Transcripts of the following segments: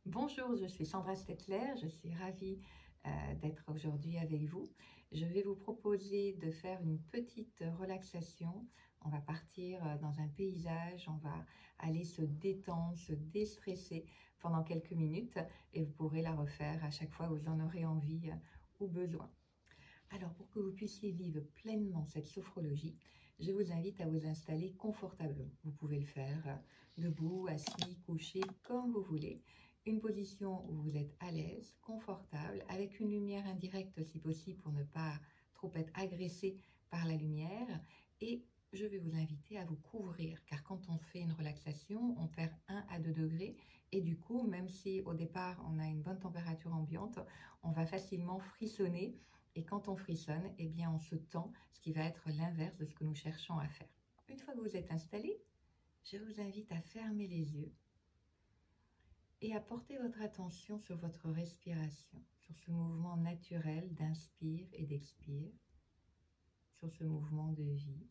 Bonjour, je suis Sandra Stettler, je suis ravie d'être aujourd'hui avec vous. Je vais vous proposer de faire une petite relaxation. On va partir dans un paysage, on va aller se détendre, se déstresser pendant quelques minutes et vous pourrez la refaire à chaque fois que vous en aurez envie ou besoin. Alors, pour que vous puissiez vivre pleinement cette sophrologie, je vous invite à vous installer confortablement. Vous pouvez le faire debout, assis, couché, comme vous voulez. Une position où vous êtes à l'aise, confortable, avec une lumière indirecte si possible pour ne pas trop être agressé par la lumière. Et je vais vous inviter à vous couvrir, car quand on fait une relaxation, on perd 1 à 2 degrés. Et du coup, même si au départ on a une bonne température ambiante, on va facilement frissonner. Et quand on frissonne, eh bien on se tend, ce qui va être l'inverse de ce que nous cherchons à faire. Une fois que vous êtes installé, je vous invite à fermer les yeux et à porter votre attention sur votre respiration, sur ce mouvement naturel d'inspire et d'expire, sur ce mouvement de vie.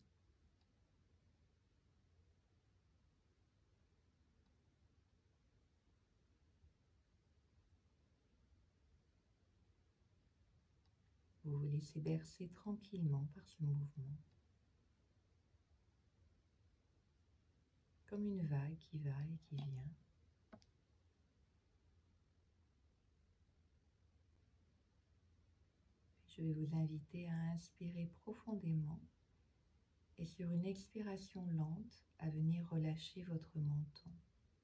Vous vous laissez bercer tranquillement par ce mouvement, comme une vague qui va et qui vient. Je vais vous inviter à inspirer profondément et sur une expiration lente, à venir relâcher votre menton.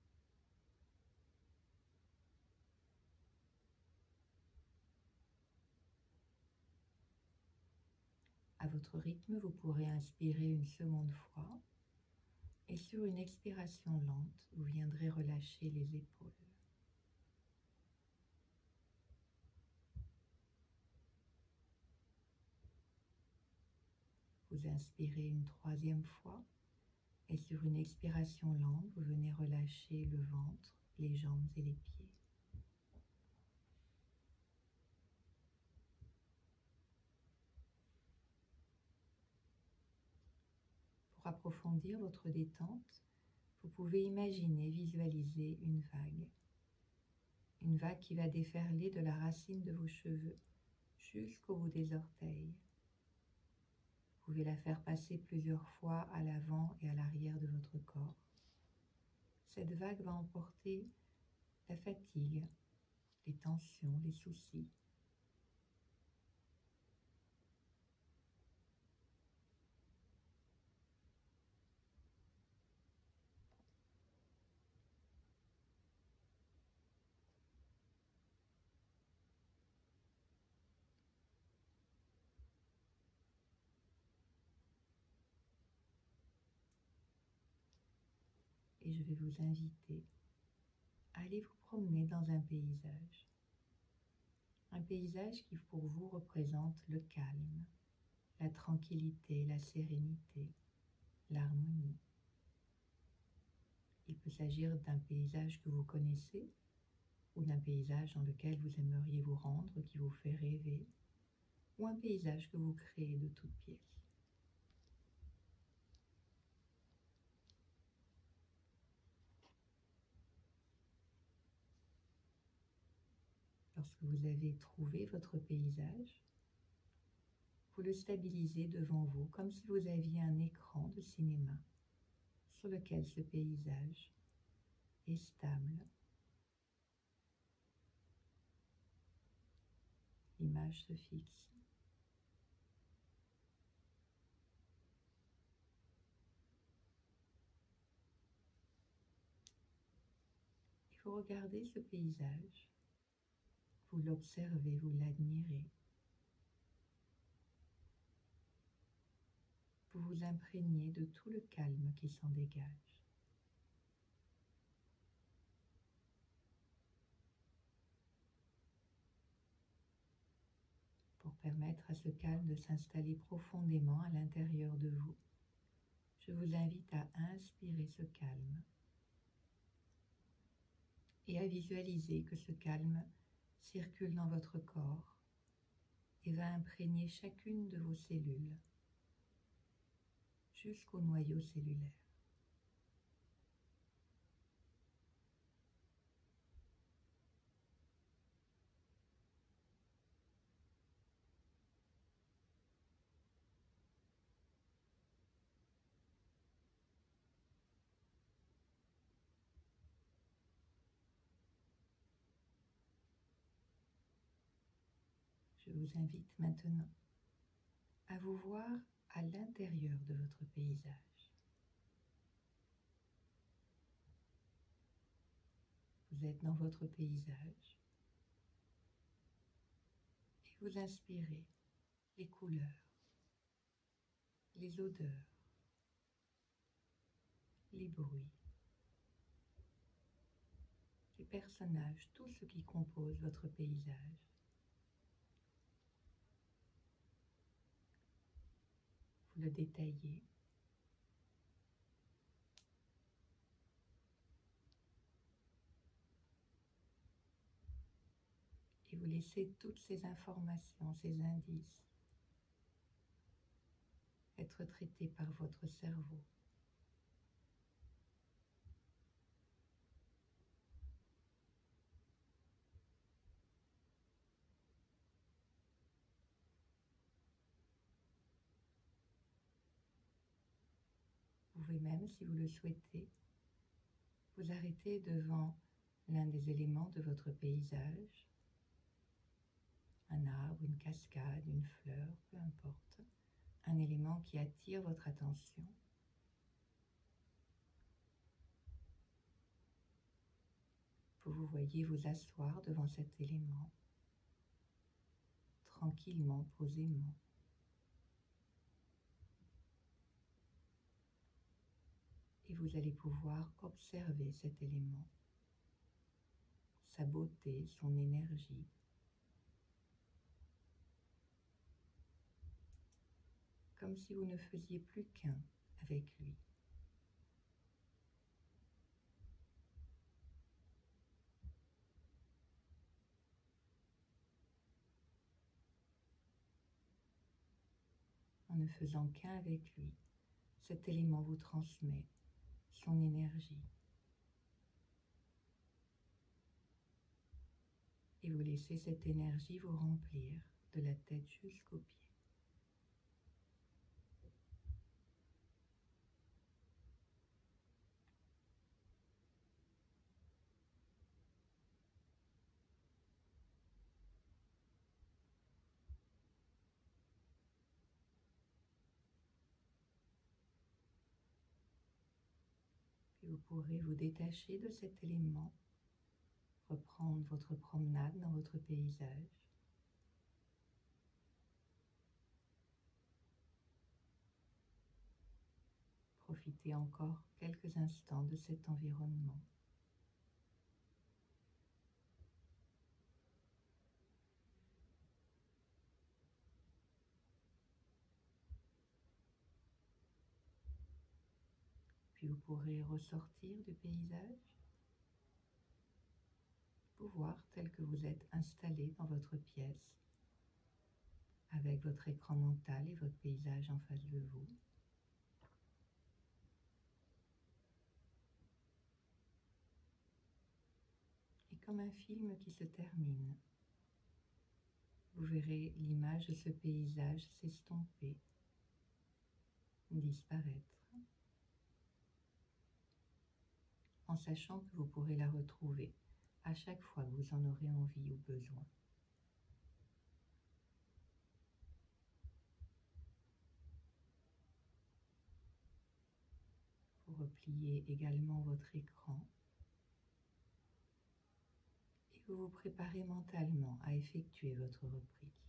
À votre rythme, vous pourrez inspirer une seconde fois et sur une expiration lente, vous viendrez relâcher les épaules. Vous inspirez une troisième fois et sur une expiration lente, vous venez relâcher le ventre, les jambes et les pieds. Pour approfondir votre détente, vous pouvez imaginer, visualiser une vague. Une vague qui va déferler de la racine de vos cheveux jusqu'au bout des orteils. Vous pouvez la faire passer plusieurs fois à l'avant et à l'arrière de votre corps. Cette vague va emporter la fatigue, les tensions, les soucis. Et je vais vous inviter à aller vous promener dans un paysage. Un paysage qui pour vous représente le calme, la tranquillité, la sérénité, l'harmonie. Il peut s'agir d'un paysage que vous connaissez ou d'un paysage dans lequel vous aimeriez vous rendre, qui vous fait rêver, ou un paysage que vous créez de toutes pièces. Lorsque vous avez trouvé votre paysage, vous le stabilisez devant vous comme si vous aviez un écran de cinéma sur lequel ce paysage est stable. L'image se fixe. Et vous regardez ce paysage, vous l'observez, vous l'admirez. Vous vous imprégnez de tout le calme qui s'en dégage. Pour permettre à ce calme de s'installer profondément à l'intérieur de vous, je vous invite à inspirer ce calme et à visualiser que ce calme circule dans votre corps et va imprégner chacune de vos cellules jusqu'au noyau cellulaire. vous invite maintenant à vous voir à l'intérieur de votre paysage. Vous êtes dans votre paysage et vous inspirez les couleurs, les odeurs, les bruits, les personnages, tout ce qui compose votre paysage. Vous le détaillez. Et vous laissez toutes ces informations, ces indices, être traités par votre cerveau. Vous pouvez même, si vous le souhaitez, vous arrêter devant l'un des éléments de votre paysage, un arbre, une cascade, une fleur, peu importe, un élément qui attire votre attention. Vous voyez vous asseoir devant cet élément, tranquillement, posément. Et vous allez pouvoir observer cet élément, sa beauté, son énergie. Comme si vous ne faisiez plus qu'un avec lui. En ne faisant qu'un avec lui, cet élément vous transmet son énergie. Et vous laissez cette énergie vous remplir de la tête jusqu'aux pieds. Puis vous pourrez vous détacher de cet élément, reprendre votre promenade dans votre paysage. Profitez encore quelques instants de cet environnement. Puis vous pourrez ressortir du paysage, vous voir tel que vous êtes installé dans votre pièce, avec votre écran mental et votre paysage en face de vous. Et comme un film qui se termine, vous verrez l'image de ce paysage s'estomper, disparaître, en sachant que vous pourrez la retrouver à chaque fois que vous en aurez envie ou besoin. Vous repliez également votre écran et vous vous préparez mentalement à effectuer votre reprise.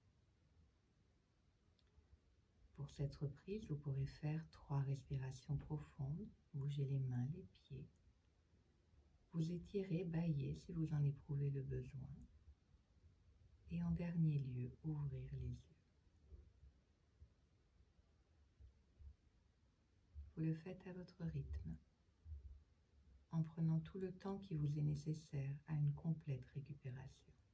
Pour cette reprise, vous pourrez faire 3 respirations profondes, bouger les mains, les pieds, vous étirez, bâillez si vous en éprouvez le besoin, et en dernier lieu, ouvrir les yeux. Vous le faites à votre rythme, en prenant tout le temps qui vous est nécessaire à une complète récupération.